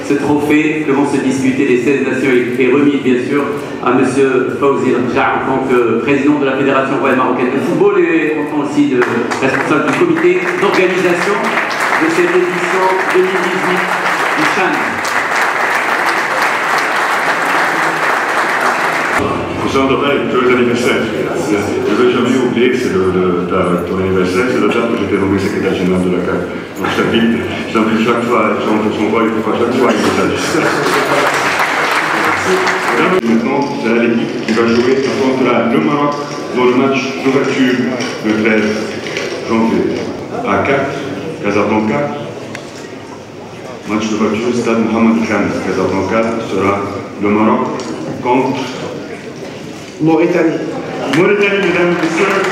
ce trophée que vont se disputer les 16 nations est remis bien sûr à M. Fawzi Rja en tant que président de la Fédération royale marocaine de football et en tant aussi de responsable du comité d'organisation de cette édition 2018 du CHAN. Joyeux anniversaire. Je ne vais jamais oublier que c'est ton anniversaire, c'est la date que j'étais nommé secrétaire général de la CAF. Donc je t'invite chaque fois, son roi, il faut chaque fois un message. Maintenant, c'est l'équipe qui va jouer contre le Maroc dans le match d'ouverture le 13 janvier à 4, Casablanca. Match d'ouverture, stade Mohamed Khan, Casablanca, sera le Maroc contre موريتانيا. mesdames et messieurs.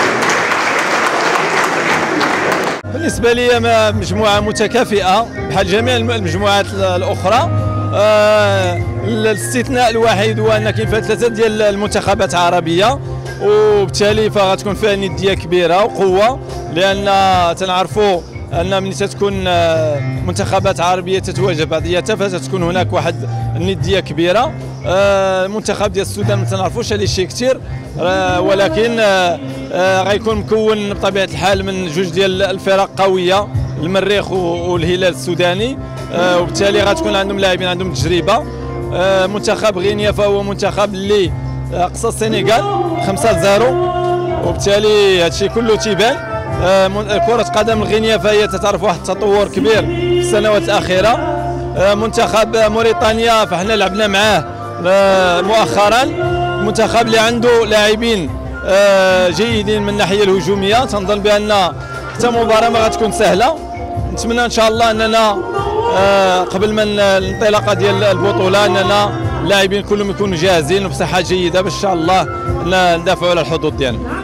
بالنسبة لي مجموعة متكافئة بحال جميع المجموعات الأخرى. الاستثناء الوحيد هو أن كاين فيها 3 ديال المنتخبات عربية وبالتالي فغتكون فيها ندية كبيرة وقوة، لأن تنعرفوا أن ملي تتكون منتخبات عربية تتواجه بعضياتها فتكون هناك واحد الندية كبيرة. المنتخب ديال السودان ما تنعرفوش عليه شي كثير، ولكن غيكون مكون بطبيعة الحال من 2 ديال الفرق قوية، المريخ والهلال السوداني، وبالتالي غتكون عندهم لاعبين عندهم تجربة. منتخب غينيا فهو منتخب اللي قصى السنغال 5-0، وبالتالي هادشي كله تيبان. كرة قدم الغينيا فهي تتعرف واحد التطور كبير في السنوات الأخيرة. منتخب موريتانيا فاحنا لعبنا معاه مؤخرا، منتخب اللي عنده لاعبين جيدين من الناحية الهجومية. تنظن بأن حتى مباراة ما غتكون سهلة. نتمنى إن شاء الله أننا قبل ما الانطلاقة ديال البطولة أننا اللاعبين كلهم يكونوا جاهزين وبصحة جيدة باش إن شاء الله ندافعوا على الحظوظ ديالنا.